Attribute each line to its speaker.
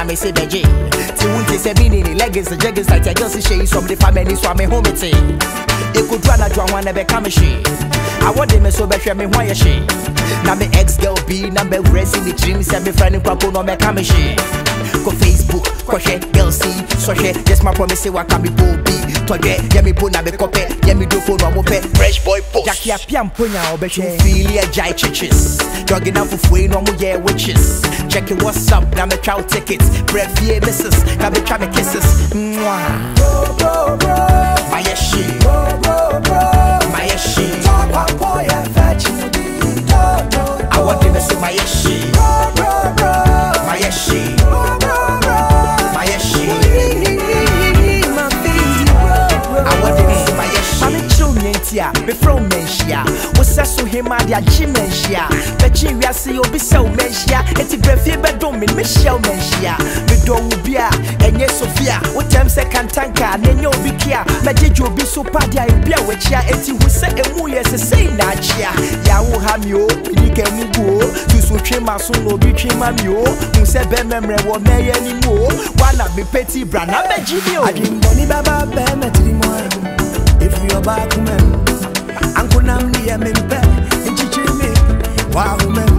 Speaker 1: me say beje. Ti wunti say bini leggings and jeggings like your girls shades from the family so me home it. E could run a drum one never come she. I want them so better me why she. Now me ex girl be number racing the dreams and me friend in Papo no me come she. Go Facebook, go share, girl see, so share. Just my promise say what can be booby. Today, yeah me put na be copy, yeah me do for no pay. Fresh boy post. Jackie apiam punya obeche. Feel ya jai churches. Jogging out for free no more yeah witches. Check it what's up, now me trout tickets. Bread fear misses, now me try me kisses. Mwah.
Speaker 2: Bro, bro, bro.
Speaker 1: My yeshi.
Speaker 2: Bro, bro, bro.
Speaker 1: My yeshi.
Speaker 2: Talk boy, I fetch you.
Speaker 1: I want them to say my yeshi.
Speaker 2: Bro, bro, bro.
Speaker 1: My yeshi.
Speaker 2: Bro, bro, bro.
Speaker 1: My yeshi.
Speaker 2: I
Speaker 1: want them to say my yeshi.
Speaker 2: I'm a children, me from Menshia. What's that so him at the Chimenshia? Betchin, we are see you be so Menshia. It's a breath, but don't mean Michelle Menshia. Me don't be and yes, Sophia. What time second tanker, and then you'll be here. My did you be so padia in Pia, which ya, and who said a moo as a say, Nachia. Yahu Hamio, you can go to switch my son or be Chimamio, who said Ben memory won't marry anymore. Why not be petty brand? I'm a Jimmy. I didn't money baba, Ben, if you're back, man, Uncle Namni, I'm in bed, and teaching me, wow, man.